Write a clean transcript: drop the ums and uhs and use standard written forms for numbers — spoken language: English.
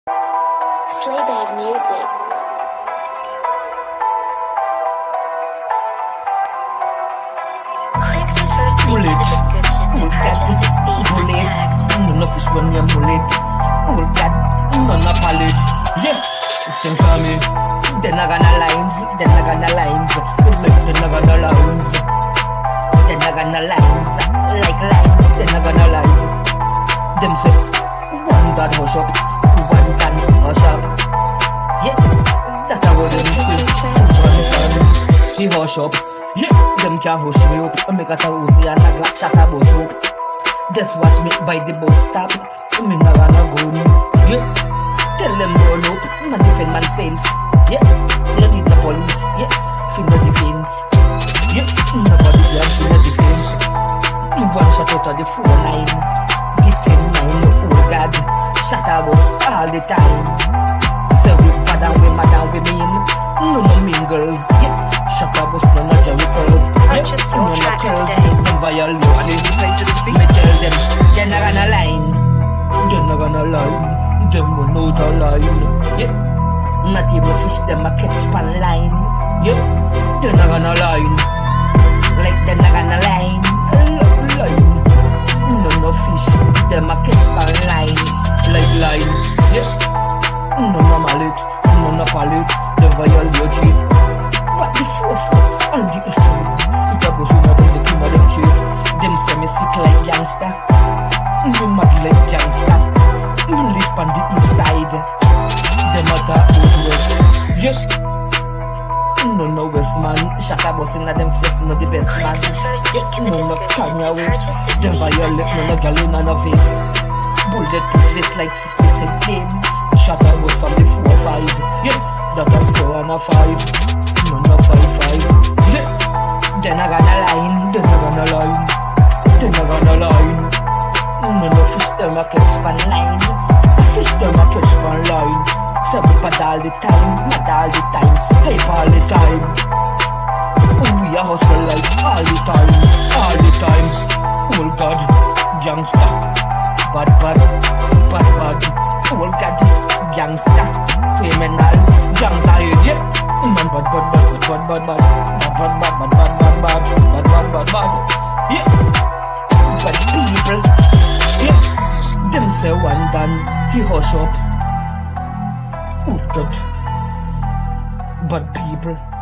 Slayback music. Click the first link in the description to purchase this beat untagged. None of this when you mullet. Oh God, none of pallet. Yeah, same for me. Then I gonna lines, then I gonna lines. Then I gonna lines. Then I gonna lines. Like lines, then I gonna lines. Them say, one God hush up, one can hush up. Yeah, that's how them say. One can, he hush up. Yeah, them can hush me up. I make a Uzi and a Glock shot a bus up. Just watch me by the bus stop. Me not gonna go me. Yeah, tell them roll up. Man defend man sense. Yeah, you need the police. Yeah, feel no defense. Yeah, nobody can feel no defense. You one shot out of the 4-9. Defend 9, oh God. Shot a bus all the time. So we bad and we mad and we mean. No mingles. Yeah, shot a bus no Jericho. Purchase your tracks today. Don't violate me. Me tell them, they're not gonna line. They're not gonna line. Them will know the line. Yeah. Not even fish them a catch pan line. Yeah. They're not gonna line. Like they're not gonna line. Line. No fish. Them a catch pan line. Like line. Yeah. No mallet. No pallet. They violate me. But the 4-4 on the issue. It a goes in the king of them chase. Them say me sick like gangster. Me mad like gangster. Me live on the east side. Them a talk out west. Yeah. No west man. Shot a bus inna them face. No the best man. No Kanye West. Them violate no girl inna no face. Bullet proof this like 50 cent claim. Shot a bus from the 4-5. Yeah. That a 4 and a 5. No 5-5. Yeah. Then I gonna line. Then I gonna line. Then I gonna line. No fish them a catch pan line. Fish them a catch pan line. Seven bad all the time. Mad all the time. Type all the time. We a hustle like all the time. All the time. Oh God. Gangsta. Bad. Oh God. Gangsta. Criminal. Gangsta idiot. Man bad. Yeah. But people, yeah. Them say one done, he hush up. Oh God. But people.